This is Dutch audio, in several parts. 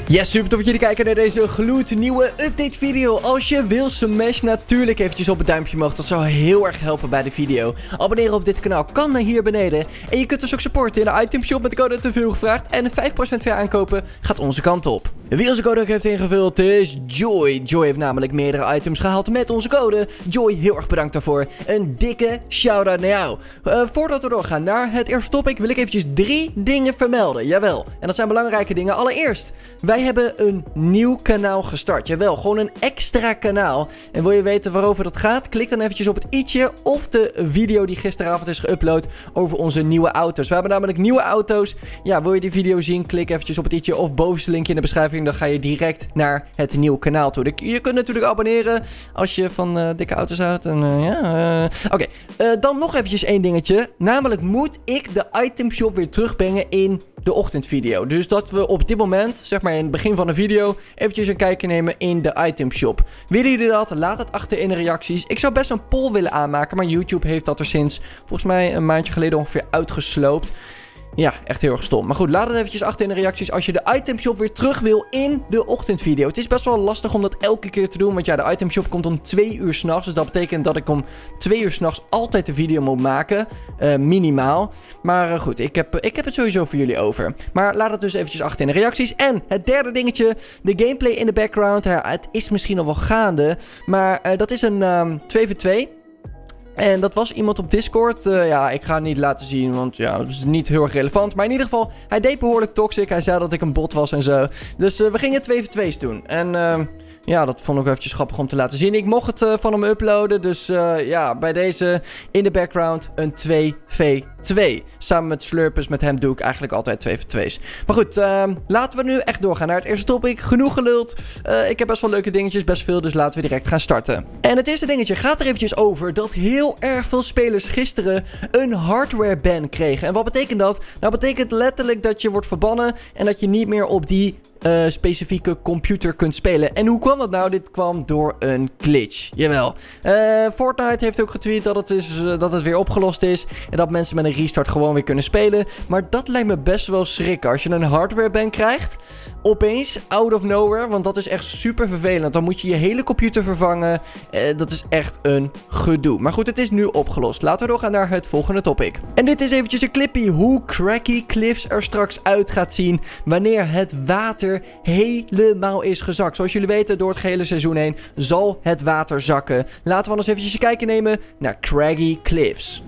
Yes, super tof dat jullie kijken naar deze gloednieuwe update video. Als je wil, smash natuurlijk eventjes op het duimpje omhoog. Dat zou heel erg helpen bij de video. Abonneren op dit kanaal kan hier beneden. En je kunt dus ook supporten in de itemshop met de code te veel gevraagd. En 5% ver aankopen gaat onze kant op. Wie onze code ook heeft ingevuld is Joy. Joy heeft namelijk meerdere items gehaald met onze code. Joy, heel erg bedankt daarvoor. Een dikke shout-out naar jou. Voordat we doorgaan naar het eerste topic wil ik eventjes 3 dingen vermelden. Jawel. En dat zijn belangrijke dingen. Allereerst, wij hebben een nieuw kanaal gestart. Jawel, gewoon een extra kanaal. En wil je weten waarover dat gaat? Klik dan eventjes op het i'tje of de video die gisteravond is geüpload over onze nieuwe auto's. We hebben namelijk nieuwe auto's. Ja, wil je die video zien? Klik eventjes op het i'tje of bovenste linkje in de beschrijving. Dan ga je direct naar het nieuwe kanaal toe. Je kunt natuurlijk abonneren als je van dikke auto's houdt. Oké, dan nog eventjes één dingetje. Namelijk moet ik de itemshop weer terugbrengen in de ochtendvideo. Dus dat we op dit moment, zeg maar in het begin van de video, eventjes een kijkje nemen in de itemshop. Willen jullie dat? Laat het achter in de reacties. Ik zou best een poll willen aanmaken, maar YouTube heeft dat er sinds, volgens mij een maandje geleden ongeveer uitgesloopt. Ja, echt heel erg stom. Maar goed, laat het eventjes achter in de reacties als je de itemshop weer terug wil in de ochtendvideo. Het is best wel lastig om dat elke keer te doen, want ja, de itemshop komt om 2 uur s'nachts. Dus dat betekent dat ik om 2 uur s'nachts altijd de video moet maken. Minimaal. Maar goed, ik heb het sowieso voor jullie over. Maar laat het dus eventjes achter in de reacties. En het derde dingetje, de gameplay in de background. Ja, het is misschien al wel gaande, maar dat is een 2v2. En dat was iemand op Discord. Ja, ik ga het niet laten zien, want ja, dat is niet heel erg relevant. Maar in ieder geval, hij deed behoorlijk toxic. Hij zei dat ik een bot was en zo. Dus we gingen 2v2's doen. En ja, dat vond ik eventjes grappig om te laten zien. Ik mocht het van hem uploaden. Dus ja, bij deze in de background een 2v2. Samen met Slurpers, met hem doe ik eigenlijk altijd 2v2's. Maar goed, laten we nu echt doorgaan naar het eerste topic. Genoeg geluld. Ik heb best wel leuke dingetjes, best veel. Dus laten we direct gaan starten. En het eerste dingetje gaat er eventjes over dat heel erg veel spelers gisteren een hardware ban kregen. En wat betekent dat? Nou, betekent letterlijk dat je wordt verbannen en dat je niet meer op die specifieke computer kunt spelen. En hoe kwam dat nou? Dit kwam door een glitch. Jawel. Fortnite heeft ook getweet dat het weer opgelost is. En dat mensen met een restart gewoon weer kunnen spelen. Maar dat lijkt me best wel schrikken. Als je een hardware ban krijgt, opeens, out of nowhere. Want dat is echt super vervelend. Dan moet je je hele computer vervangen. Dat is echt een gedoe. Maar goed, het is nu opgelost. Laten we doorgaan naar het volgende topic. En dit is eventjes een clippie hoe Cracky Cliffs er straks uit gaat zien wanneer het water helemaal is gezakt. Zoals jullie weten, door het gehele seizoen heen zal het water zakken. Laten we anders eventjes een kijkje nemen naar Craggy Cliffs.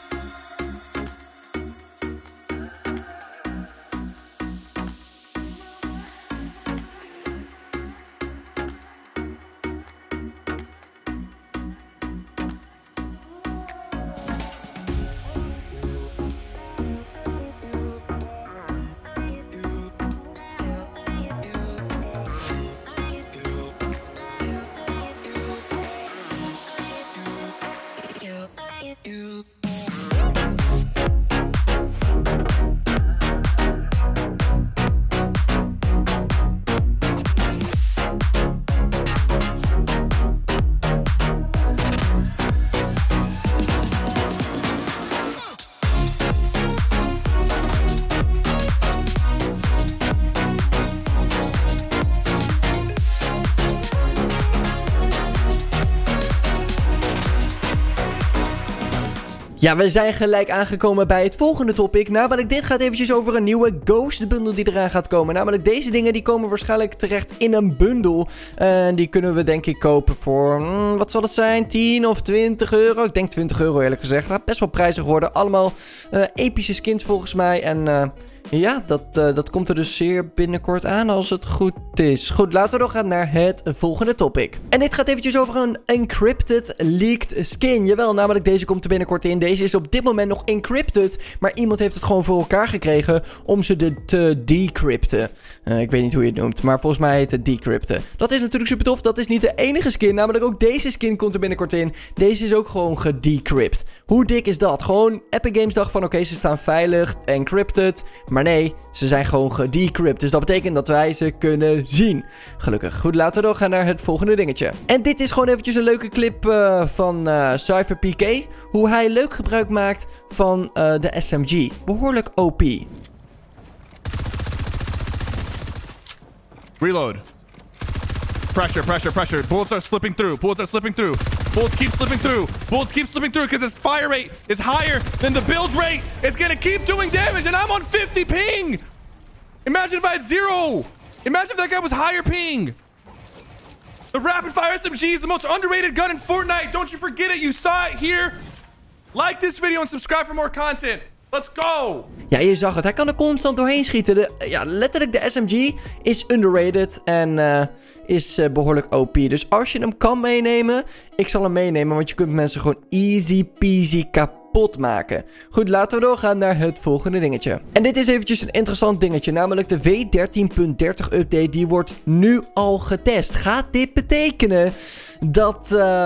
Ja, we zijn gelijk aangekomen bij het volgende topic. Namelijk dit gaat eventjes over een nieuwe Ghost bundle die eraan gaat komen. Namelijk deze dingen die komen waarschijnlijk terecht in een bundel. En die kunnen we denk ik kopen voor, wat zal het zijn? 10 of 20 euro? Ik denk 20 euro eerlijk gezegd. Gaat best wel prijzig worden. Allemaal epische skins volgens mij. En ja, dat komt er dus zeer binnenkort aan als het goed is. Goed, laten we doorgaan naar het volgende topic. En dit gaat eventjes over een encrypted leaked skin. Jawel, namelijk deze komt er binnenkort in. Deze is op dit moment nog encrypted. Maar iemand heeft het gewoon voor elkaar gekregen om ze te decrypten. Ik weet niet hoe je het noemt, maar volgens mij heet het decrypten. Dat is natuurlijk super tof. Dat is niet de enige skin. Namelijk ook deze skin komt er binnenkort in. Deze is ook gewoon gedecrypt. Hoe dik is dat? Gewoon Epic Games dacht van oké, ze staan veilig, encrypted. Maar nee, ze zijn gewoon gedecrypt. Dus dat betekent dat wij ze kunnen zien. Gelukkig. Goed, laten we doorgaan naar het volgende dingetje. En dit is gewoon eventjes een leuke clip van CypherPK. Hoe hij leuk gebruik maakt van de SMG. Behoorlijk OP. Reload. Pressure, pressure, pressure. Bullets are slipping through. Bullets are slipping through. Bullets keep slipping through. Bullets keep slipping through because his fire rate is higher than the build rate. It's going to keep doing damage, and I'm on 50 ping. Imagine if I had 0. Imagine if that guy was higher ping. The rapid fire SMG is the most underrated gun in Fortnite. Don't you forget it. You saw it here. Like this video and subscribe for more content. Let's go! Ja, je zag het. Hij kan er constant doorheen schieten. Letterlijk de SMG is underrated en is behoorlijk OP. Dus als je hem kan meenemen, ik zal hem meenemen. Want je kunt mensen gewoon easy peasy kapot maken. Goed, laten we doorgaan naar het volgende dingetje. En dit is eventjes een interessant dingetje. Namelijk de V13.30 update. Die wordt nu al getest. Gaat dit betekenen dat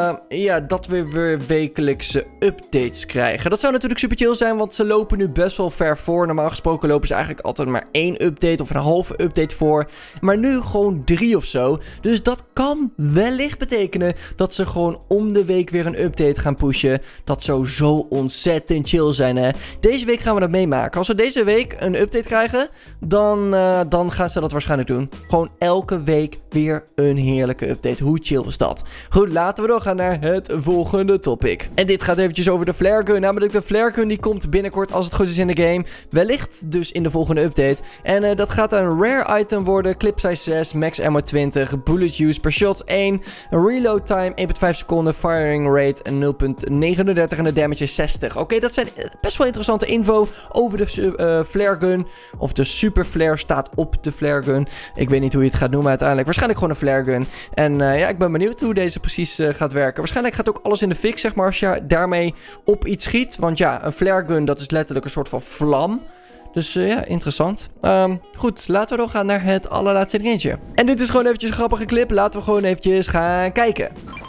we weer wekelijkse updates krijgen? Dat zou natuurlijk super chill zijn, want ze lopen nu best wel ver voor. Normaal gesproken lopen ze eigenlijk altijd maar 1 update of een halve update voor. Maar nu gewoon 3 of zo. Dus dat kan wellicht betekenen dat ze gewoon om de week weer een update gaan pushen. Dat zou zo ontzettend chill zijn, hè. Deze week gaan we dat meemaken. Als we deze week een update krijgen, dan gaan ze dat waarschijnlijk doen. Gewoon elke week weer een heerlijke update. Hoe chill is dat? Goed, laten we doorgaan naar het volgende topic. En dit gaat eventjes over de flare gun. Namelijk de flare gun die komt binnenkort, als het goed is, in de game. Wellicht dus in de volgende update. En dat gaat een rare item worden. Clip size 6, max ammo 20, bullet use per shot 1, reload time 1.5 seconden, firing rate 0.39 en de damage is 60. Oké, dat zijn best wel interessante info over de flare gun. Of de super flare staat op de flare gun. Ik weet niet hoe je het gaat noemen uiteindelijk. Waarschijnlijk gewoon een flare gun. En ja, ik ben benieuwd hoe deze precies gaat werken. Waarschijnlijk gaat ook alles in de fik, zeg maar, als je daarmee op iets schiet. Want ja, een flare gun, dat is letterlijk een soort van vlam. Dus ja, interessant. Goed, laten we doorgaan naar het allerlaatste dingetje. En dit is gewoon eventjes een grappige clip. Laten we gewoon eventjes gaan kijken.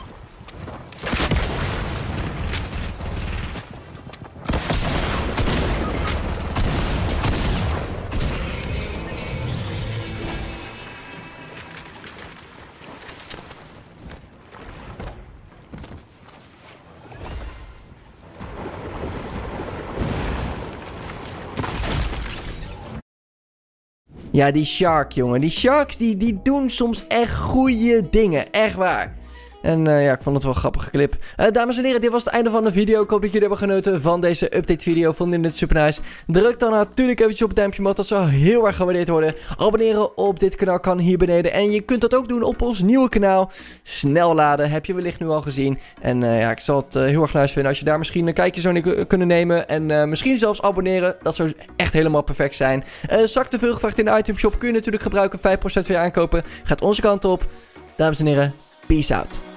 Ja, die Shark, jongen. Die Sharks, die doen soms echt goede dingen. Echt waar. En ja, ik vond het wel een grappige clip. Dames en heren, dit was het einde van de video. Ik hoop dat jullie hebben genoten van deze update video. Vonden jullie dit super nice? Druk dan natuurlijk eventjes op het duimpje omhoog. Dat zou heel erg gewaardeerd worden. Abonneren op dit kanaal kan hier beneden. En je kunt dat ook doen op ons nieuwe kanaal. Snel laden, heb je wellicht nu al gezien. En ja, ik zal het heel erg nice vinden als je daar misschien een kijkje zou kunnen nemen. En misschien zelfs abonneren. Dat zou echt helemaal perfect zijn. Zak de veelgevraagd in de itemshop kun je natuurlijk gebruiken. 5% van je aankopen gaat onze kant op. Dames en heren, peace out.